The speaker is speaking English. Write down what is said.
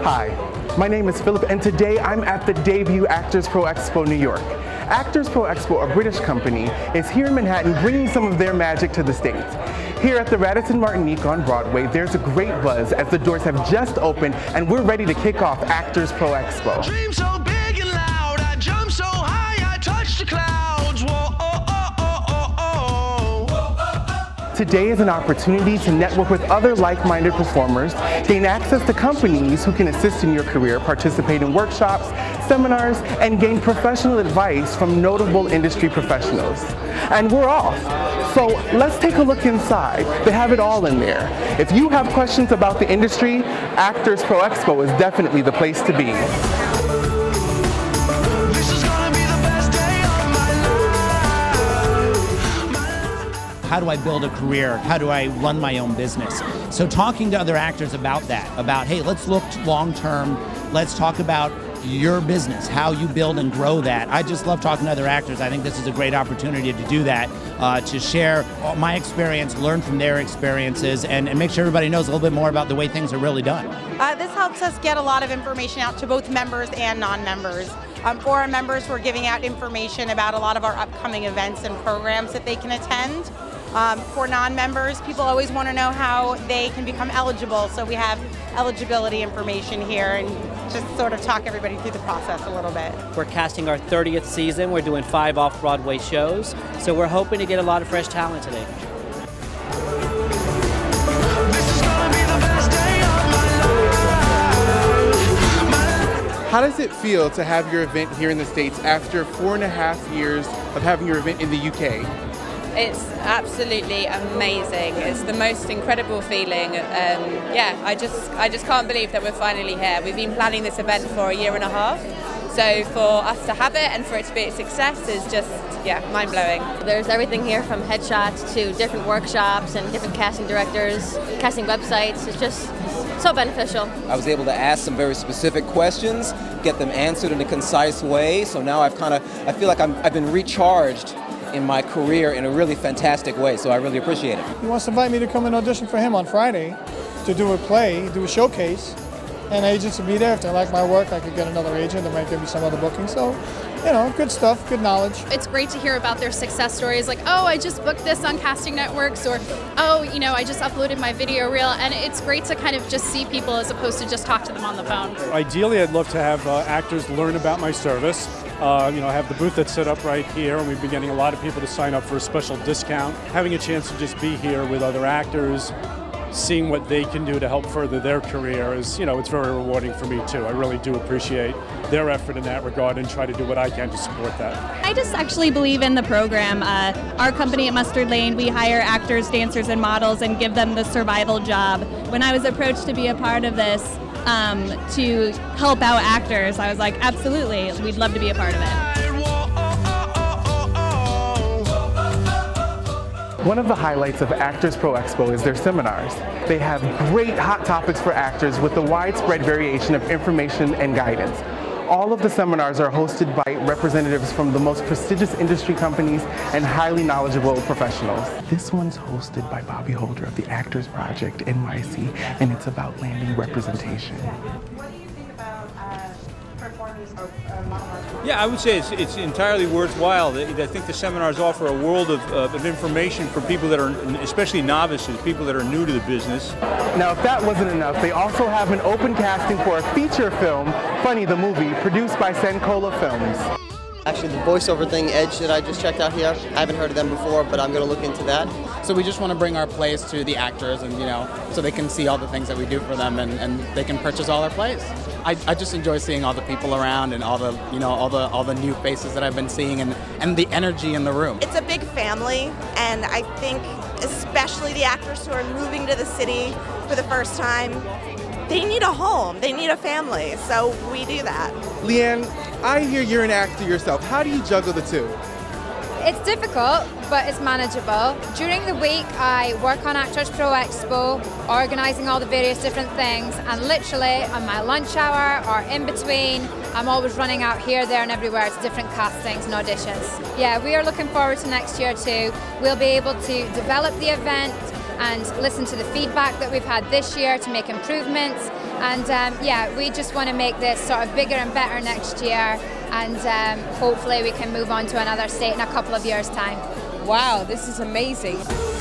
Hi, my name is Philip, and today I'm at the debut Actors Pro Expo New York. Actors Pro Expo, a British company, is here in Manhattan bringing some of their magic to the States. Here at the Radisson Martinique on Broadway, there's a great buzz as the doors have just opened and we're ready to kick off Actors Pro Expo. Dream so big and loud, I jump so high, I touch the clouds. Whoa, oh, oh, oh, oh, oh. Whoa, oh, oh. Today is an opportunity to network with other like-minded performers, gain access to companies who can assist in your career, participate in workshops, seminars, and gain professional advice from notable industry professionals. And we're off. So let's take a look inside. They have it all in there. If you have questions about the industry, Actors Pro Expo is definitely the place to be. This is gonna be the best day of my life. How do I build a career? How do I run my own business? So talking to other actors about that, about, hey, let's look long term, let's talk about your business, how you build and grow that. I just love talking to other actors. I think this is a great opportunity to do that, to share my experience, learn from their experiences, and make sure everybody knows a little bit more about the way things are really done. This helps us get a lot of information out to both members and non-members. For our members, we're giving out information about a lot of our upcoming events and programs that they can attend. For non-members, people always want to know how they can become eligible, so we have eligibility information here and just sort of talk everybody through the process a little bit. We're casting our 30th season. We're doing 5 off-Broadway shows, so we're hoping to get a lot of fresh talent today. This is gonna be the best day of my life. How does it feel to have your event here in the States after 4.5 years of having your event in the UK? It's absolutely amazing. It's the most incredible feeling. Yeah, I just can't believe that we're finally here. We've been planning this event for 1.5 years. So for us to have it and for it to be a success is just, yeah, mind-blowing. There's everything here from headshots to different workshops and different casting directors, casting websites. It's just so beneficial. I was able to ask some very specific questions, get them answered in a concise way. So now I feel like I've been recharged in my career in a really fantastic way, so I really appreciate it. He wants to invite me to come and audition for him on Friday to do a play, do a showcase, and agents will be there. If they like my work, I could get another agent that might give me some other booking. So, you know, good stuff, good knowledge. It's great to hear about their success stories, like, oh, I just booked this on Casting Networks, or, oh, you know, I just uploaded my video reel, and it's great to kind of just see people as opposed to just talk to them on the phone. Ideally, I'd love to have actors learn about my service. You know, I have the booth that's set up right here, and we've been getting a lot of people to sign up for a special discount. Having a chance to just be here with other actors, seeing what they can do to help further their career is, you know, it's very rewarding for me too. I really do appreciate their effort in that regard and try to do what I can to support that. I just actually believe in the program. Our company at Mustard Lane, we hire actors, dancers, and models and give them the survival job. When I was approached to be a part of this, to help out actors, I was like, absolutely, we'd love to be a part of it. One of the highlights of Actors Pro Expo is their seminars. They have great hot topics for actors with a widespread variation of information and guidance. All of the seminars are hosted by representatives from the most prestigious industry companies and highly knowledgeable professionals. This one's hosted by Bobby Holder of the Actors Project NYC, and it's about landing representation. What do you think about performance or monologue? Yeah, I would say it's entirely worthwhile. I think the seminars offer a world of information for people that are, especially novices, people that are new to the business. Now, if that wasn't enough, they also have an open casting for a feature film, Funny the Movie, produced by Sankola Films. Actually, the voiceover thing, Edge, that I just checked out here, I haven't heard of them before, but I'm going to look into that. So we just want to bring our plays to the actors, and you know, so they can see all the things that we do for them, and they can purchase all our plays. I just enjoy seeing all the people around and all the, you know, all the new faces that I've been seeing, and the energy in the room. It's a big family, and I think especially the actors who are moving to the city for the first time, they need a home, they need a family, so we do that. Leanne, I hear you're an actor yourself. How do you juggle the two? It's difficult, but it's manageable. During the week, I work on Actors Pro Expo, organising all the various different things, and literally on my lunch hour or in between, I'm always running out here, there, and everywhere to different castings and auditions. Yeah, we are looking forward to next year too. We'll be able to develop the event, and listen to the feedback that we've had this year to make improvements. And yeah, we just want to make this sort of bigger and better next year, and hopefully we can move on to another state in a couple of years' time. Wow, this is amazing.